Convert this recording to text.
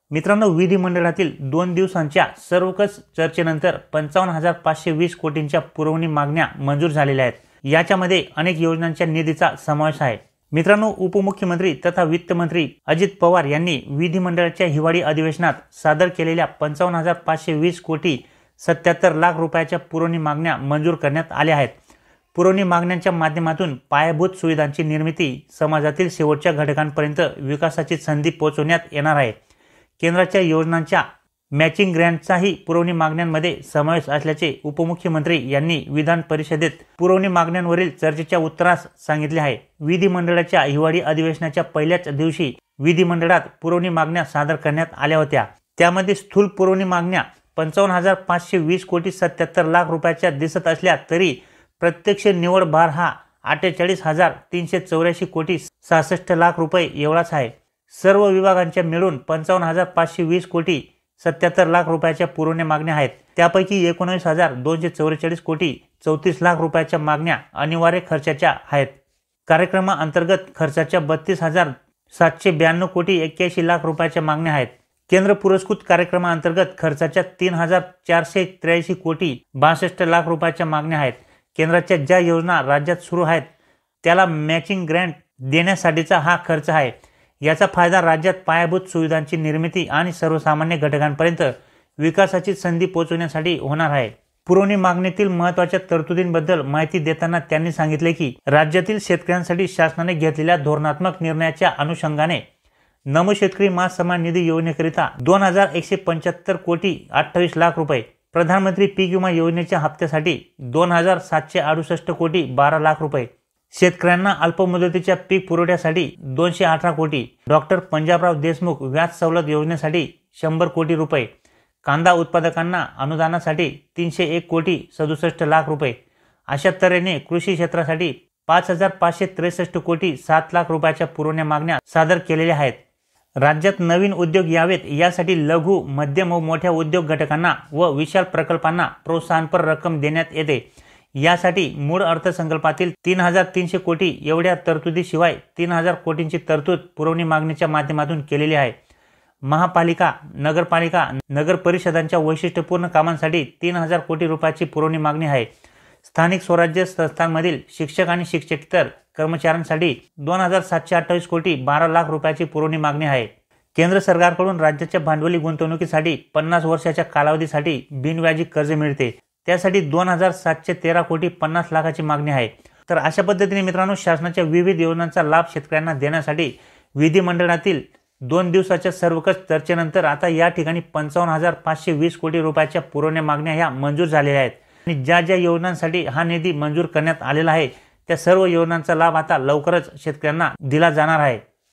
मित्रांनो, विधिमंडळातील 2 दिवसांच्या सर्वकष चर्चेनंतर 55,520 कोटींच्या पुरवणी मागण्या मंजूर झालेल्या आहेत। याच्यामध्ये अनेक योजनांच्या निधीचा समावेश आहे। मित्रांनो, उपमुख्यमंत्री तथा वित्तमंत्री अजित पवार यांनी विधिमंडळाच्या हिवाळी अधिवेशनात सादर केलेल्या 55,520 कोटी 77 लाख रुपयाच्या पुरवणी मागण्या मंजूर करण्यात आल्या आहेत। पुरवणी मागण्यांच्या माध्यमातून पायाभूत सुविधांची निर्मिती, समाजातील शेवटच्या घटकांपर्यंत विकासाची संधी पोहोचवण्यात येणार आहे। केंद्राच्या योजनांच्या मॅचिंग ग्रँटचाही पुरवणी मागण्यांमध्ये समावेश असल्याचे उपमुख्यमंत्री यांनी विधान परिषदेत पुरवणी मागण्यांवरील चर्चेच्या उत्तरास सांगितले आहे। विधिमंडळाच्या हिवाळी अधिवेशनाच्या पहिल्याच दिवशी विधिमंडळात पुरवणी मागण्या सादर करण्यात आल्या होत्या। त्यामध्ये स्थूल पुरवणी मागण्या 55,520 कोटी 77 लाख रुपयाच्या दिसत असल्या तरी प्रत्यक्ष निव्वळ भार हा 48,384 कोटी 66 लाख रुपये एवढाच आहे। सर्व विभागांच्या मिळून 55,520 कोटी 77 लाख रुपयाच्या पुरवणी मागण्या आहेत। त्यापैकी 19,244 कोटी 34 लाख रुपयाच्या मागण्या अनिवार्य खर्चाच्या आहेत। कार्यक्रमाअंतर्गत खर्चाच्या 32,792 कोटी 81 लाख रुपयाच्या मागण्या आहेत। केंद्र पुरस्कृत कार्यक्रमाअंतर्गत खर्चाच्या 3,483 कोटी 62 लाख रुपयाच्या मागण्या आहेत। केंद्राच्या ज्या योजना राज्यात सुरू आहेत त्याला मॅचिंग ग्रँट देण्यासाठीचा हा खर्च आहे। याचा फायदा राज्यात पायाभूत सुविधांची निर्मिती आणि सर्वसामान्य घटकांपर्यंत विकासाची संधी पोहोचवण्यासाठी होणार आहे। पुरवणी मागणीतील महत्त्वाच्या तरतुदींबद्दल माहिती देताना त्यांनी सांगितले की राज्यातील शेतकऱ्यांसाठी शासनाने घेतलेल्या धोरणात्मक निर्णयाच्या अनुषंगाने नमो शेतकरी महासन्मान निधी योजनेकरिता 2,175 कोटी 28 लाख रुपये, प्रधानमंत्री पीक विमा योजनेच्या हप्त्यासाठी 2,768 कोटी 12 लाख रुपये, शेतकऱ्यांना अल्पमुदतीच्या पीक पुरवठ्यासाठी 218 कोटी, डॉक्टर पंजाबराव देशमुख व्याज सवलत योजनेसाठी 100 कोटी रुपये, कांदा उत्पादकांना अनुदानासाठी 301 कोटी 67 लाख रुपये, अशा तऱ्हेने कृषी क्षेत्रासाठी 5,563 कोटी 7 लाख रुपयाच्या पुरवण्या मागण्या सादर केलेल्या आहेत। राज्यात नवीन उद्योग यावेत यासाठी लघु, मध्यम व मोठ्या उद्योग घटकांना व विशाल प्रकल्पांना प्रोत्साहनपर रक्कम देण्यात येते। यासाठी मूळ अर्थसंकल्पातील 3,300 कोटी एवढ्या तरतुदीशिवाय 3,000 कोटींची तरतूद पुरवणी मागणीच्या माध्यमातून केलेली आहे। महापालिका, नगरपालिका, नगर परिषदांच्या वैशिष्ट्यपूर्ण कामांसाठी 3,000 कोटी रुपयाची पुरवणी मागणी आहे। स्थानिक स्वराज्य संस्थांमधील शिक्षक आणि शिक्षकेतर कर्मचाऱ्यांसाठी 2,728 कोटी 12 लाख रुपयाची पुरवणी मागणी आहे। केंद्र सरकारकडून राज्याच्या भांडवली गुंतवणुकीसाठी 50 वर्षाच्या कालावधीसाठी बिनव्याजी कर्ज मिळते, त्यासाठी 2,713 कोटी 50 लाखाची मागणी आहे। तर अशा पद्धतीने मित्रांनो, शासनाच्या विविध योजनांचा लाभ शेतकऱ्यांना देण्यासाठी विधिमंडळातील 2 दिवसाच्या सर्वकष चर्चेनंतर आता या ठिकाणी 55,520 कोटी रुपयाच्या पुरवण्या मागण्या ह्या मंजूर झालेल्या आहेत। आणि ज्या ज्या योजनांसाठी हा निधी मंजूर करण्यात आलेला आहे त्या सर्व योजनांचा लाभ आता लवकरच शेतकऱ्यांना दिला जाणार आहे।